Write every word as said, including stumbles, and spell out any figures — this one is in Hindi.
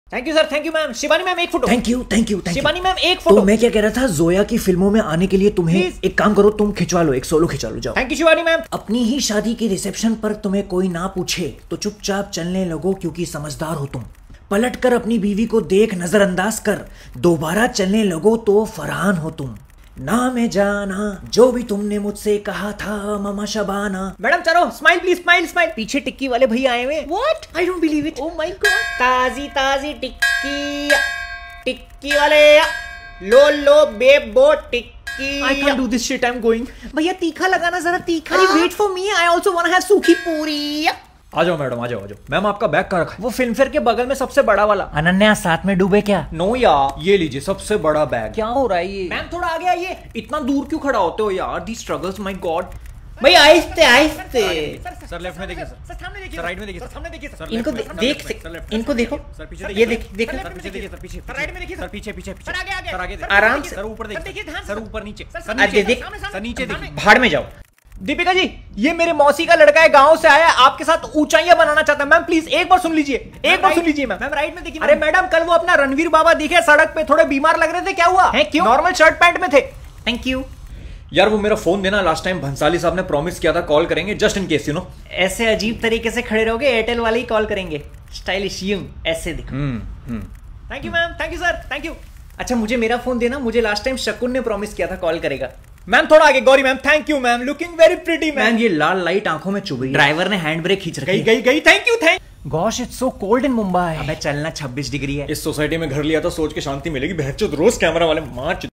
Thank you sir, thank you ma'am. Shivani ma'am एक photo. Thank you thank you Shivani ma'am एक फोटो। तो मैं क्या कह रहा था, जोया की फिल्मों में आने के लिए तुम्हें Please. एक काम करो, तुम खिंचवा लो, एक सोलो खिंचवा लो, जाओ। Thank you Shivani ma'am. अपनी ही शादी के रिसेप्शन पर तुम्हें कोई ना पूछे तो चुपचाप चलने लगो, क्योंकि समझदार हो तुम। पलट कर अपनी बीवी को देख नजरअंदाज कर दोबारा चलने लगो तो फरहान हो तुम। ना मैं जाना जो भी तुमने मुझसे कहा था मामा शबाना। मैडम चलो, स्माइल प्लीज, स्माइल स्माइल। पीछे टिक्की वाले भैया आए हुए। What? I don't believe it. Oh my god. ताजी ताजी टिक्की, टिक्की वाले लो लो बेबो टिक्की। I can't do this shit, I'm going. भैया तीखा लगाना जरा, तीखा। अरे wait for me, I also want to have सूखी पूरी। आ जाओ मैडम, आ जाओ आ जाओ। मैम आपका बैग कहाँ रखा है? वो फिल्म फेयर के बगल में सबसे बड़ा वाला। अनन्या साथ में डूबे क्या? नो यार, ये लीजिए सबसे बड़ा बैग। क्या हो रहा है ये? मैम थोड़ा आगे आइए। इतना दूर क्यों खड़ा होते हो यार? The struggles, my god. भैया आहिस्ते आहिस्ते। सर लेफ्ट में देखिए सर, सर सामने देखिए, सर राइट में देखिए, सर सामने देखिए, सर इनको लेफ्ट में, देख सर सक- लेफ्ट, इनको देखो, सर पीछे ये देखिए, देख देख सर पीछे देखिए, सर पीछे, सर राइट में देखिए, सर पीछे पीछे पीछे, सर आगे आगे, सर आगे सर आराम देखिए, से। सर ऊपर सर देखिए, देखिए, ध्यान सर से। ऊपर नीचे, सर, सर सर अरे नीचे, देख, सामने, सर नीचे सामने। देखिए। भाड़ में जाओ। दीपिका जी, ये मेरे मौसी का लड़का है, गांव से आया है, आपके साथ ऊंचाइयां बनाना चाहता है। मैम प्लीज एक बार सुन लीजिए, एक बार सुन लीजिए मैम। मैम राइट में देखिए। अरे मैडम, कल वो अपना रणवीर बाबा दिखे सड़क पे, थोड़े बीमार लग रहे थे, क्या हुआ है? क्यों? नॉर्मल शर्ट पैंट में थे। Thank you. यार वो मेरा फोन देना, लास्ट टाइम भंसाली साहब ने प्रॉमिस किया था कॉल करेंगे, just in case you know. ऐसे अजीब तरीके से खड़े रहोगे, एयरटेल वाले ही कॉल करेंगे। स्टाइलिश यूं ऐसे दिखो। Thank you ma'am, thank you sir, thank you. अच्छा मुझे मेरा फोन देना, मुझे लास्ट टाइम शकुन ने प्रॉमिस किया था कॉल करेगा। मैम थोड़ा आगे, Gauri ma'am, thank you ma'am, looking very pretty ma'am. Ma'am ये लाल लाइट आंखों में चुभ रही है। ड्राइवर ने हैंड ब्रेक खींच रखी गई है। गई गई, thank you thank. Gosh it's so cold in Mumbai. अबे चलना छब्बीस डिग्री है। इस सोसाइटी में घर लिया तो सोच के शांति मिलेगी। बहनचोद रोज कैमरा वाले मार